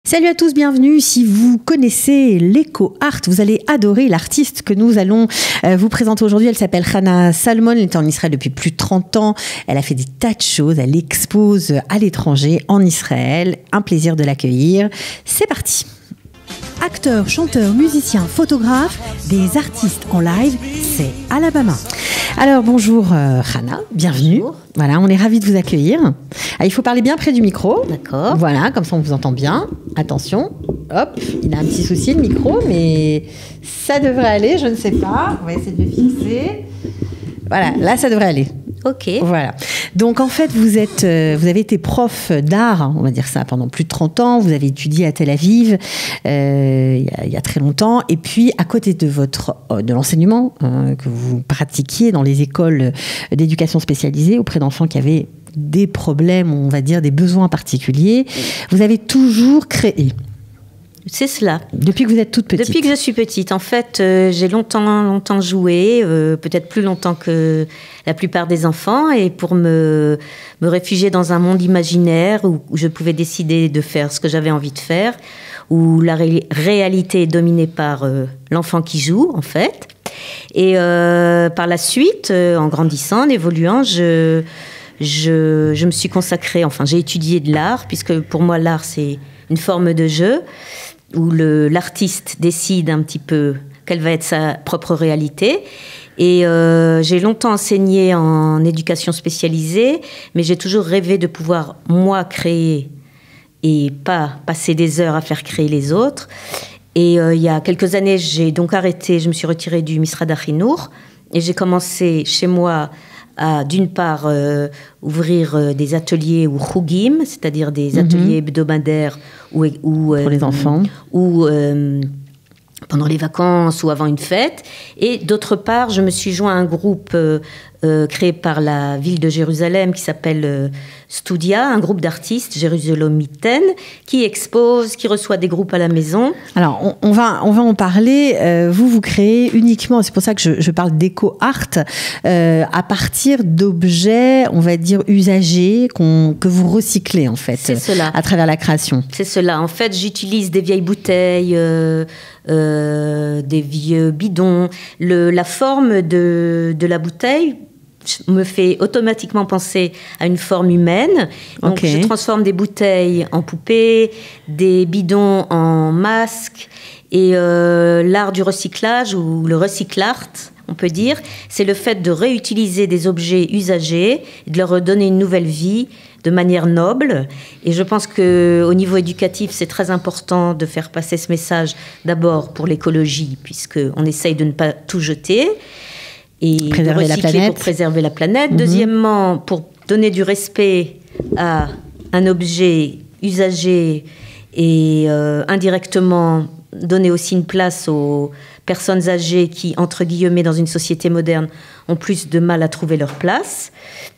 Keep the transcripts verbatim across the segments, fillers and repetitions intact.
Salut à tous, bienvenue. Si vous connaissez l'Eco Art, vous allez adorer l'artiste que nous allons euh, vous présenter aujourd'hui. Elle s'appelle Hannah Salmon, elle est en Israël depuis plus de trente ans. Elle a fait des tas de choses, elle expose à l'étranger, en Israël. Un plaisir de l'accueillir. C'est parti. Acteur, chanteur, musicien, photographe, des artistes en live, c'est Alabama. Alors bonjour euh, Hannah, bienvenue. Bonjour. Voilà, on est ravis de vous accueillir. Ah, il faut parler bien près du micro. D'accord. Voilà, comme ça on vous entend bien. Attention, hop, il a un petit souci le micro, mais ça devrait aller, je ne sais pas. On va essayer de le fixer. Voilà, là ça devrait aller. Ok. Voilà. Donc en fait, vous êtes, euh, vous avez été prof d'art, on va dire ça, pendant plus de trente ans. Vous avez étudié à Tel Aviv euh, il, y a, il y a très longtemps. Et puis, à côté de votre, de l'enseignement hein, que vous pratiquiez dans les écoles d'éducation spécialisée auprès d'enfants qui avaient des problèmes, on va dire des besoins particuliers, vous avez toujours créé. C'est cela. Depuis que vous êtes toute petite. Depuis que je suis petite. En fait, euh, j'ai longtemps, longtemps joué, euh, peut-être plus longtemps que la plupart des enfants, et pour me, me réfugier dans un monde imaginaire où, où je pouvais décider de faire ce que j'avais envie de faire, où la ré- réalité est dominée par euh, l'enfant qui joue, en fait. Et euh, par la suite, euh, en grandissant, en évoluant, je, je, je me suis consacrée, enfin, j'ai étudié de l'art, puisque pour moi, l'art, c'est une forme de jeu, où le, l'artiste décide un petit peu quelle va être sa propre réalité. Et euh, j'ai longtemps enseigné en éducation spécialisée, mais j'ai toujours rêvé de pouvoir, moi, créer et pas passer des heures à faire créer les autres. Et euh, il y a quelques années, j'ai donc arrêté, je me suis retirée du Misrad Achinour et j'ai commencé chez moi à, d'une part, euh, ouvrir euh, des ateliers ou chougim, c'est-à-dire des ateliers mm-hmm. hebdomadaires ou, ou, euh, pour les enfants, ou euh, pendant les vacances ou avant une fête. Et d'autre part, je me suis joint à un groupe euh, euh, créé par la ville de Jérusalem qui s'appelle euh, Studia, un groupe d'artistes jérusalemitaines qui expose, qui reçoit des groupes à la maison. Alors, on, on, va, on va en parler. Euh, vous, vous créez uniquement, c'est pour ça que je, je parle d'éco-art, euh, à partir d'objets, on va dire, usagés qu'on, que vous recyclez, en fait, c'est cela. À travers la création. C'est cela. En fait, j'utilise des vieilles bouteilles, euh, euh, des vieux bidons. Le, la forme de, de la bouteille me fait automatiquement penser à une forme humaine. Donc, okay. Je transforme des bouteilles en poupées, des bidons en masques. Et euh, l'art du recyclage, ou le recyclart, on peut dire, c'est le fait de réutiliser des objets usagés et de leur redonner une nouvelle vie de manière noble. Et je pense qu'au niveau éducatif, c'est très important de faire passer ce message, d'abord pour l'écologie, puisqu'on essaye de ne pas tout jeter, et préserver de recycler la planète. Pour préserver la planète. Mm-hmm. Deuxièmement, pour donner du respect à un objet usagé et euh, indirectement donner aussi une place aux personnes âgées qui, entre guillemets, dans une société moderne, ont plus de mal à trouver leur place.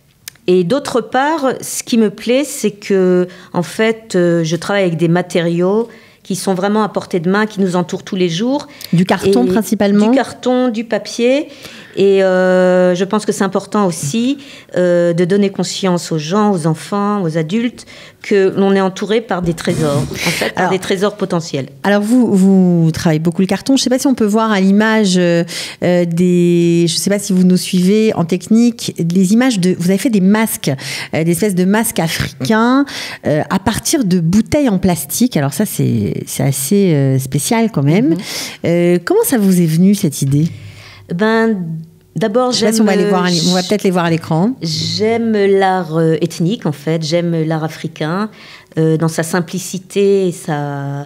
Et d'autre part, ce qui me plaît, c'est que, en fait, euh, je travaille avec des matériaux qui sont vraiment à portée de main, qui nous entourent tous les jours. Du carton et principalement ? Du carton, du papier. Et euh, je pense que c'est important aussi euh, de donner conscience aux gens, aux enfants, aux adultes, que l'on est entouré par des trésors, en fait, par alors, des trésors potentiels. Alors vous, vous travaillez beaucoup le carton. Je ne sais pas si on peut voir à l'image euh, des... Je ne sais pas si vous nous suivez en technique, les images de... Vous avez fait des masques, euh, des espèces de masques africains euh, à partir de bouteilles en plastique. Alors ça, c'est, c'est assez euh, spécial quand même. Mm-hmm. Euh, comment ça vous est venu, cette idée ? Ben... D'abord, je sais j'aime... pas si on va, les voir, on va peut-être les voir à l'écran. J'aime l'art euh, ethnique, en fait. J'aime l'art africain, euh, dans sa simplicité, sa,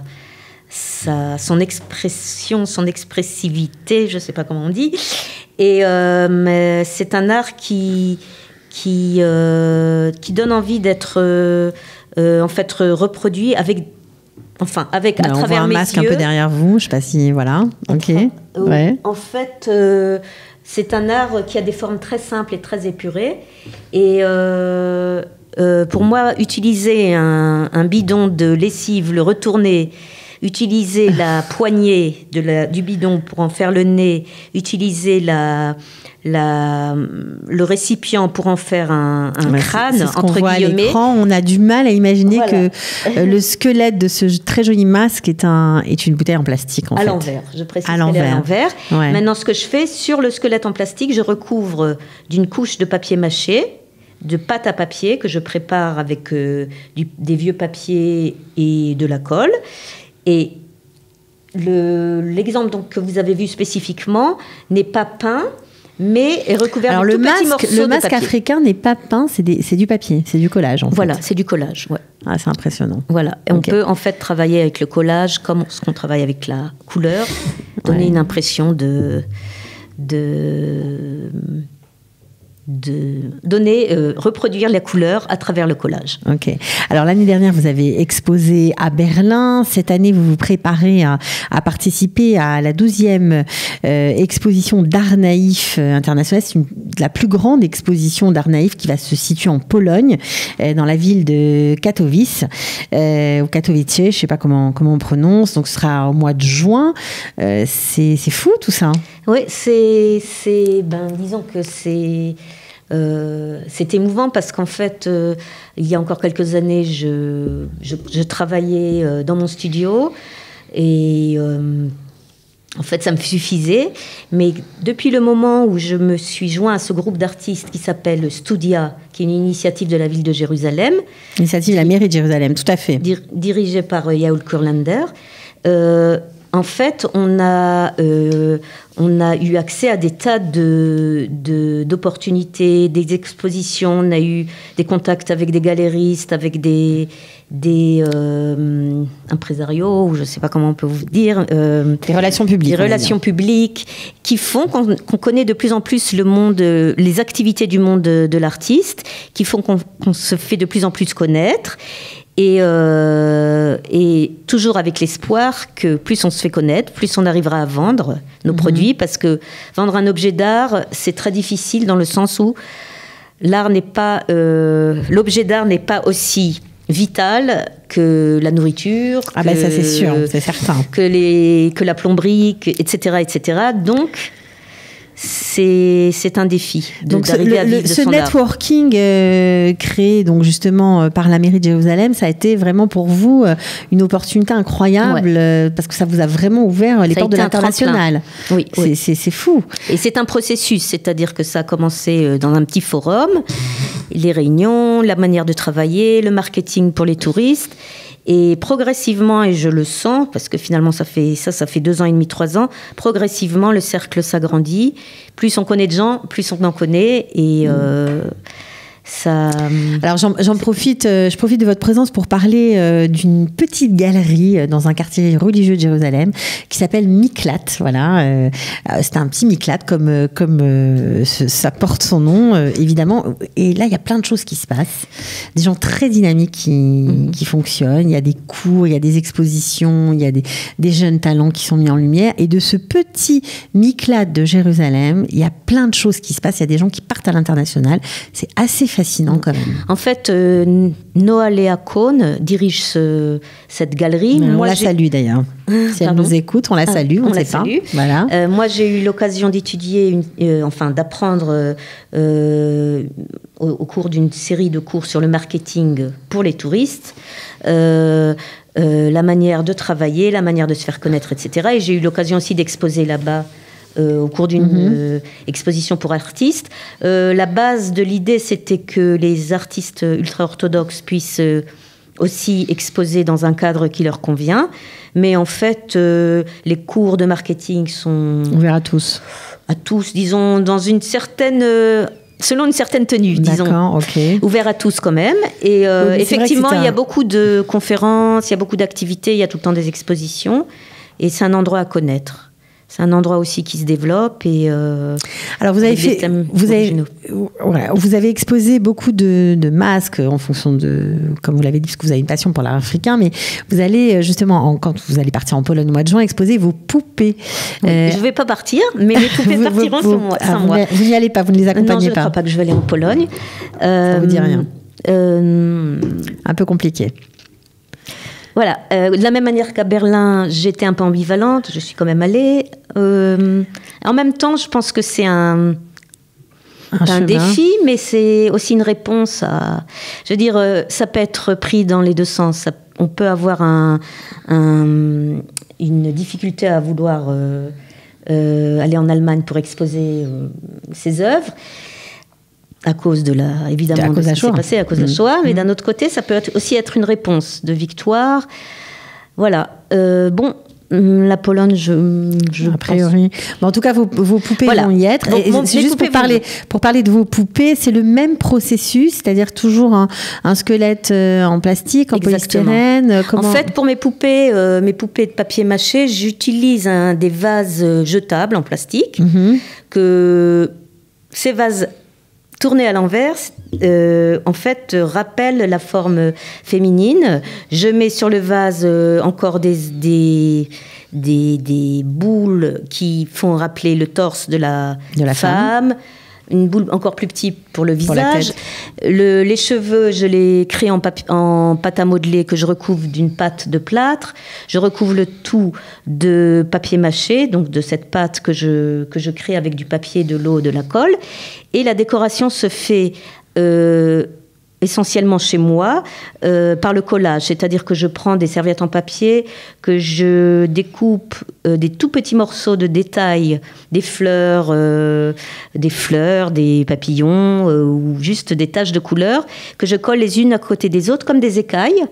sa, son expression, son expressivité, je ne sais pas comment on dit. Et euh, mais c'est un art qui, qui, euh, qui donne envie d'être, euh, euh, en fait, reproduit avec... Enfin, avec, à Alors, travers on voit un mes masque yeux. Un peu derrière vous, je ne sais pas si... Voilà, ok. En, ouais. en fait... Euh, c'est un art qui a des formes très simples et très épurées. Et euh, euh, pour moi, utiliser un, un bidon de lessive, le retourner utiliser la poignée de la, du bidon pour en faire le nez, utiliser la, la, le récipient pour en faire un, un crâne, c'est ce qu'on entre voit guillemets. À l'écran, on a du mal à imaginer Voilà. que euh, le squelette de ce très joli masque est, un, est une bouteille en plastique. En à fait. l'envers, je précise à qu'elle est l'envers. à l'envers. Ouais. Maintenant, ce que je fais, sur le squelette en plastique, je recouvre d'une couche de papier mâché, de pâte à papier que je prépare avec euh, du, des vieux papiers et de la colle. Et le, l'exemple donc, que vous avez vu spécifiquement n'est pas peint, mais est recouvert Alors de le tout petits morceaux masque, le de masque papier. africain n'est pas peint, c'est, des, c'est du papier, c'est du collage en Voilà, fait. c'est du collage, ouais. Ah, c'est impressionnant. Voilà, et Ok. on peut en fait travailler avec le collage comme ce qu'on travaille avec la couleur, donner Ouais. une impression de, de, de donner, euh, reproduire la couleur à travers le collage. Ok. Alors l'année dernière, vous avez exposé à Berlin. Cette année, vous vous préparez à, à participer à la douzième euh, exposition d'art naïf euh, internationale. C'est une, la plus grande exposition d'art naïf qui va se situer en Pologne, euh, dans la ville de Katowice, euh, ou Katowice, je ne sais pas comment, comment on prononce. Donc ce sera au mois de juin. Euh, c'est, c'est fou tout ça. Oui, c'est, c'est, ben, disons que c'est, euh, c'est émouvant parce qu'en fait, euh, il y a encore quelques années, je, je, je travaillais euh, dans mon studio et euh, en fait, ça me suffisait. Mais depuis le moment où je me suis joint à ce groupe d'artistes qui s'appelle Studia, qui est une initiative de la ville de Jérusalem, Initiative de la mairie de Jérusalem, tout à fait. dir- dirigée par euh, Yaoul Kurlander, euh, en fait, on a, euh, on a eu accès à des tas de, de, d'opportunités, des expositions. On a eu des contacts avec des galéristes, avec des, des euh, impresarios, ou je ne sais pas comment on peut vous dire. Euh, Des relations publiques. des on va relations dire. publiques qui font qu'on, qu'on connaît de plus en plus le monde, euh, les activités du monde de, de l'artiste, qui font qu'on, qu'on se fait de plus en plus connaître. Et, euh, et toujours avec l'espoir que plus on se fait connaître, plus on arrivera à vendre nos mmh. produits, parce que vendre un objet d'art, c'est très difficile dans le sens où l'art n'est pas, euh, l'objet d'art n'est pas aussi vital que la nourriture, ah que, ben ça c'est sûr, c'est certain, que les, que la plomberie, que, et cetera, et cetera. Donc c'est, c'est un défi de, donc d'arriver le, à vivre le, de ce son networking euh, créé donc justement euh, par la mairie de Jérusalem, ça a été vraiment pour vous euh, une opportunité incroyable, ouais. euh, parce que ça vous a vraiment ouvert les ça portes de l'international. Oui, c'est, oui. C'est, c'est fou. Et c'est un processus, c'est-à-dire que ça a commencé dans un petit forum, les réunions, la manière de travailler, le marketing pour les touristes. Et progressivement, et je le sens, parce que finalement ça fait ça, ça fait deux ans et demi, trois ans, progressivement le cercle s'agrandit. Plus on connaît de gens, plus on en connaît. Et euh, ça... Alors j'en, j'en profite, euh, je profite de votre présence pour parler euh, d'une petite galerie dans un quartier religieux de Jérusalem qui s'appelle Miklat. Voilà, euh, c'est un petit Miklat comme comme euh, ça porte son nom, euh, évidemment. Et là, il y a plein de choses qui se passent, des gens très dynamiques qui mmh. qui fonctionnent. Il y a des cours, il y a des expositions, il y a des des jeunes talents qui sont mis en lumière. Et de ce petit Miklat de Jérusalem, il y a plein de choses qui se passent. Il y a des gens qui partent à l'international. C'est assez fascinant quand même. En fait, euh, Noah Léa Cohn dirige ce, cette galerie. Mais moi, on la j'ai... salue d'ailleurs. Si elle nous écoute, on la salue. Ah, on on la sait salue. Pas. Voilà. Euh, moi, j'ai eu l'occasion d'étudier, une, euh, enfin d'apprendre euh, au, au cours d'une série de cours sur le marketing pour les touristes. Euh, euh, la manière de travailler, la manière de se faire connaître, et cetera. Et j'ai eu l'occasion aussi d'exposer là-bas Euh, au cours d'une mmh. euh, exposition pour artistes. Euh, la base de l'idée, c'était que les artistes ultra-orthodoxes puissent euh, aussi exposer dans un cadre qui leur convient. Mais en fait, euh, les cours de marketing sont... ouverts à tous. À tous, disons, dans une certaine... Euh, selon une certaine tenue, disons. D'accord, ok. Ouvert à tous quand même. Et euh, oui, effectivement, il y a beaucoup de conférences, il y a beaucoup d'activités, il y a tout le temps des expositions. Et c'est un endroit à connaître. C'est un endroit aussi qui se développe et euh, alors vous avez fait, vous avez, voilà, vous avez exposé beaucoup de, de masques en fonction de, comme vous l'avez dit, parce que vous avez une passion pour l'art africain, mais vous allez justement, en, quand vous allez partir en Pologne au mois de juin, exposer vos poupées. Oui, euh, je ne vais pas partir, mais les poupées vous, partiront vous, sans moi. Sans ah, moi. Vous n'y allez pas, vous ne les accompagnez non, je pas. Ne crois pas que je vais aller en Pologne. Euh, Ça vous dit rien. Euh, un peu compliqué. Voilà. Euh, de la même manière qu'à Berlin, j'étais un peu ambivalente. Je suis quand même allée. Euh, en même temps, je pense que c'est un... Un, un défi, mais c'est aussi une réponse à... Je veux dire, ça peut être pris dans les deux sens. Ça, on peut avoir un, un, une difficulté à vouloir euh, euh, aller en Allemagne pour exposer euh, ses œuvres, à cause de la... Évidemment, à cause de ce qui s'est passé, à cause mmh. de la Shoah. Mais mmh. d'un autre côté, ça peut être aussi être une réponse de victoire. Voilà. Euh, bon... La Pologne, je, je a priori. Bon, en tout cas, vos, vos poupées voilà. vont y être. Donc, et mon, c'est juste pour parler, pour parler de vos poupées, c'est le même processus, c'est-à-dire toujours un, un squelette en plastique, en Exactement. polystyrène. Comment... En fait, pour mes poupées, euh, mes poupées de papier mâché, j'utilise un, des vases jetables en plastique. Mm-hmm. Que ces vases tournés à l'envers, euh, en fait, rappellent la forme féminine. Je mets sur le vase euh, encore des, des, des, des boules qui font rappeler le torse de la, de la femme. femme. Une boule encore plus petite pour le pour visage. Le, les cheveux, je les crée en, papi- en pâte à modeler que je recouvre d'une pâte de plâtre. Je recouvre le tout de papier mâché, donc de cette pâte que je, que je crée avec du papier, de l'eau, de la colle. Et la décoration se fait euh, essentiellement chez moi euh, par le collage. C'est-à-dire que je prends des serviettes en papier, que je découpe euh, des tout petits morceaux de détails, des fleurs, euh, des fleurs, des papillons euh, ou juste des taches de couleur, que je colle les unes à côté des autres comme des écailles.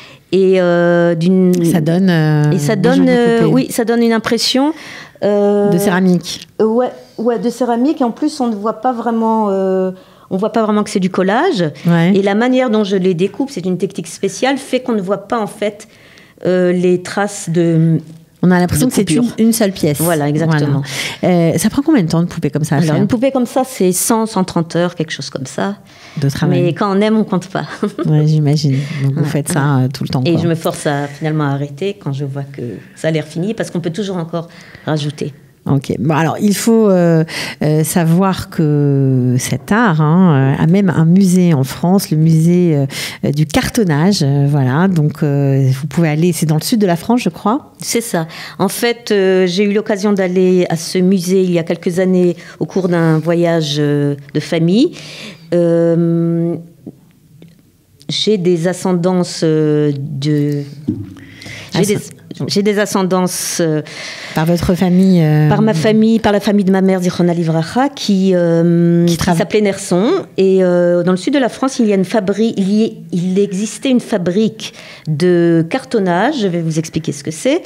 Et euh, d'une ça donne euh, et ça donne euh, oui, ça donne une impression euh, de céramique. Euh, ouais, ouais, de céramique. Et en plus, on ne voit pas vraiment. Euh, On ne voit pas vraiment que c'est du collage. Ouais. Et la manière dont je les découpe, c'est une technique spéciale, fait qu'on ne voit pas en fait euh, les traces de... On a l'impression que c'est une, une seule pièce. Voilà, exactement. Voilà. Euh, ça prend combien de temps de poupée comme ça à Alors, faire ? Une poupée comme ça, c'est cent, cent trente heures, quelque chose comme ça. De travail. Mais quand on aime, on ne compte pas. Oui, j'imagine. Donc, vous ouais, faites ça ouais. tout le temps. Et quoi. je me force à finalement arrêter quand je vois que ça a l'air fini, parce qu'on peut toujours encore rajouter. Ok. Bon, alors, il faut euh, euh, savoir que cet art hein, a même un musée en France, le musée euh, du cartonnage. Euh, voilà. Donc, euh, vous pouvez aller, c'est dans le sud de la France, je crois. C'est ça. En fait, euh, j'ai eu l'occasion d'aller à ce musée il y a quelques années au cours d'un voyage euh, de famille. Euh, j'ai des ascendances euh, de... J'ai ah, des... J'ai des ascendances... Euh, par votre famille euh... Par ma famille, par la famille de ma mère, Zichron Livracha, qui, euh, qui, qui tra... s'appelait Nerson. Et euh, dans le sud de la France, il y a une fabrique, il, y... il existait une fabrique de cartonnage. Je vais vous expliquer ce que c'est.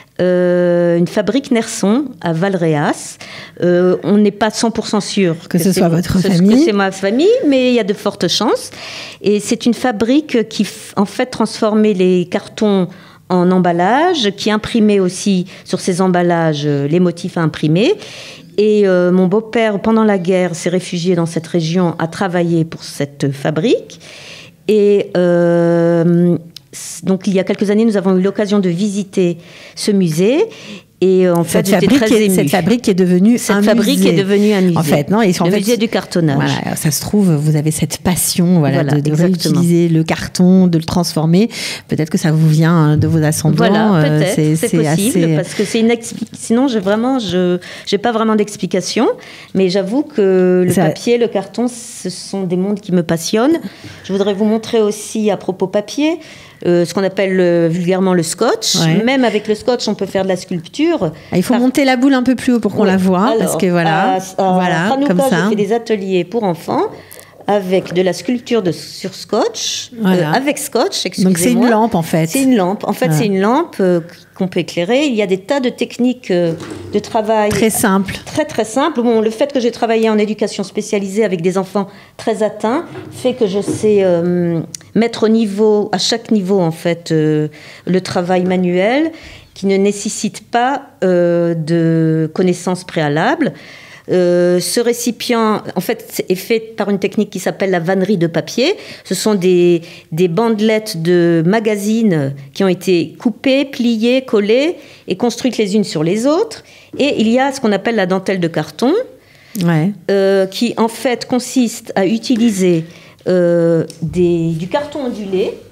Euh, une fabrique Nerson à Valréas. Euh, on n'est pas cent pour cent sûr que, que ce soit votre que famille. Que c'est ma famille, mais il y a de fortes chances. Et c'est une fabrique qui, en fait, transformait les cartons en emballage, qui imprimait aussi sur ces emballages les motifs à imprimer. Et euh, mon beau-père, pendant la guerre, s'est réfugié dans cette région, a travaillé pour cette fabrique. Et euh, donc, il y a quelques années, nous avons eu l'occasion de visiter ce musée. Et en fait, cette j'étais très émue. Cette fabrique est devenue cette un fabrique musée. est devenue un musée. En fait, non, et en le fait, musée du cartonnage. Voilà, ça se trouve, vous avez cette passion, voilà, voilà de, de réutiliser le carton, de le transformer. Peut-être que ça vous vient de vos ascendants. Voilà, peut-être, c'est, c'est, c'est possible, assez... parce que c'est une expli... sinon, je vraiment, je, j'ai pas vraiment d'explication. Mais j'avoue que le ça... papier, le carton, ce sont des mondes qui me passionnent. Je voudrais vous montrer aussi à propos papier. Euh, ce qu'on appelle euh, vulgairement le scotch. Ouais. Même avec le scotch, on peut faire de la sculpture. Ah, il faut par... monter la boule un peu plus haut pour qu'on ouais. la voit. Alors, parce que voilà, à, à voilà Hanouka, comme ça. J'ai fait des ateliers pour enfants avec de la sculpture de, sur scotch, voilà. euh, avec scotch, excusez-moi. Donc c'est une lampe en fait. C'est une lampe. En fait, voilà. c'est une lampe euh, qu'on peut éclairer. Il y a des tas de techniques euh, de travail. Très simples. Très, très simples. Bon, le fait que j'ai travaillé en éducation spécialisée avec des enfants très atteints fait que je sais euh, mettre au niveau, à chaque niveau, en fait, euh, le travail manuel qui ne nécessite pas euh, de connaissances préalables. Euh, ce récipient, en fait, est fait par une technique qui s'appelle la vannerie de papier. Ce sont des, des bandelettes de magazines qui ont été coupées, pliées, collées et construites les unes sur les autres. Et il y a ce qu'on appelle la dentelle de carton, ouais. euh, qui en fait consiste à utiliser euh, des, du carton ondulé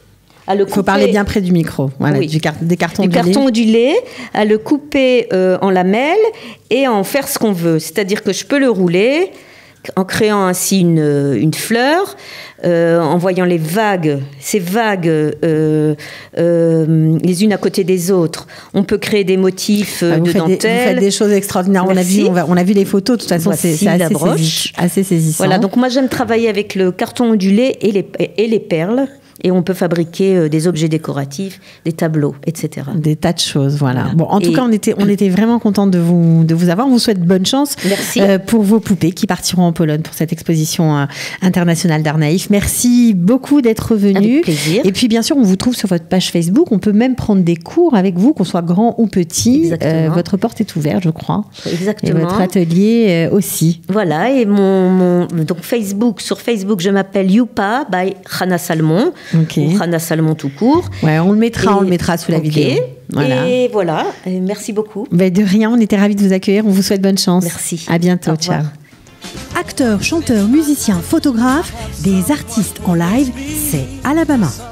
à le couper. Il faut parler bien près du micro. Voilà, oui. du car des cartons du carton ondulé, à le couper euh, en lamelles et à en faire ce qu'on veut. C'est-à-dire que je peux le rouler en créant ainsi une, une fleur, euh, en voyant les vagues, ces vagues euh, euh, les unes à côté des autres. On peut créer des motifs euh, ah, de dentelle. Des, vous faites des choses extraordinaires. On a, vu, on, va, on a vu les photos, de toute façon, c'est assez, saisi, assez saisissant. Voilà, donc moi j'aime travailler avec le carton ondulé et les, et les perles. Et on peut fabriquer des objets décoratifs, des tableaux, et cetera. Des tas de choses, voilà. voilà. Bon, en tout et... cas, on était, on était vraiment contents de vous, de vous avoir. On vous souhaite bonne chance. Merci. Euh, pour vos poupées qui partiront en Pologne pour cette exposition euh, internationale d'art naïf. Merci beaucoup d'être venu. Avec plaisir. Et puis, bien sûr, on vous trouve sur votre page Facebook. On peut même prendre des cours avec vous, qu'on soit grand ou petit. Euh, votre porte est ouverte, je crois. Exactement. Et votre atelier euh, aussi. Voilà. Et mon, mon donc Facebook, sur Facebook, je m'appelle Youpa by Chana Salmon. Okay. Ou Chana Salmon tout court. Ouais, on le mettra, et, on le mettra sous la okay. vidéo. Voilà. Et voilà, et merci beaucoup. Ben de rien, on était ravis de vous accueillir. On vous souhaite bonne chance. Merci. À bientôt, ciao. Acteurs, chanteurs, musiciens, photographes, des artistes en live, c'est Alabama.